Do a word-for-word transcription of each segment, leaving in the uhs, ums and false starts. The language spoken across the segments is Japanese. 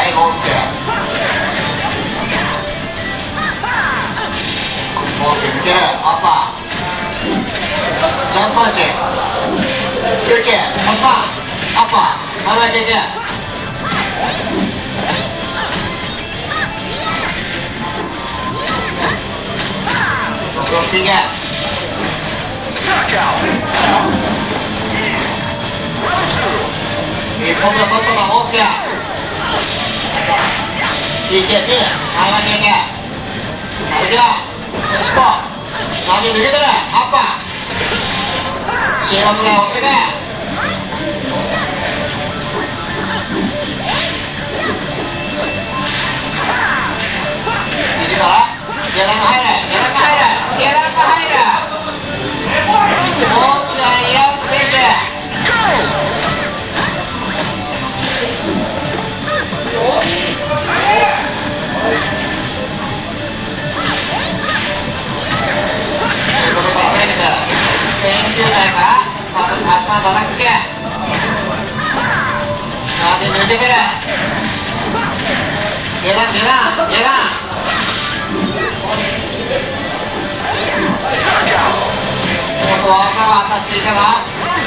いモンスケ。モンスケ抜ける。アッパージャンプパンチ休憩パスパーアッパー前々休憩ブロッキング一本目を取ったのはモンスケ。 ピーケー ピン前々休憩歩きだシコ投げ抜けてるアッパーチームで押してくれ。肘から下段が入る下段が入る下段が入るモンスケはにラウンド選手。選球台から足の叩きつけ投げ抜けてる下段下段下段もっと技が当たっていたが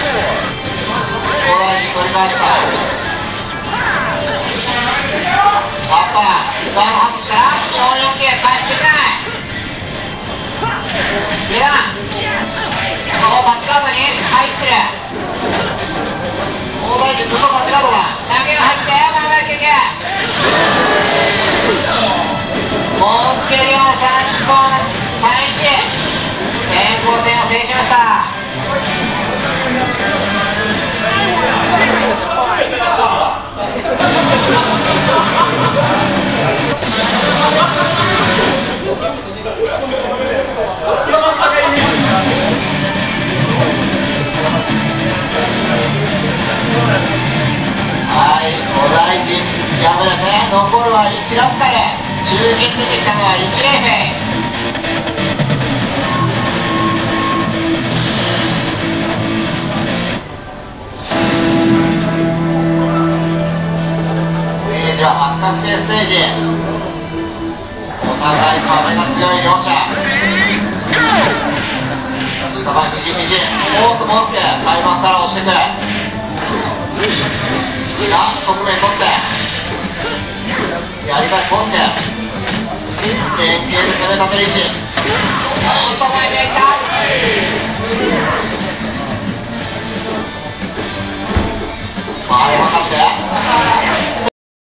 お題に取り返した。アッパーガードハットしたらよんよん系帰っていかない下段このタッチガードに入ってる大台でずっとタッチガードだ投げが入って前々休憩モンスケ両さん本さんいち先行戦を制しました。はい、お大臣敗れて残るはいちラスカル中堅出てきたのはいちレーフェイ。ステージは発達系ステージお互い壁が強い両者下が肘肘多くモンスケ開幕から押してくる肘が側面取ってやり返すモンスケ連携で攻め立てる位置おっと前にいった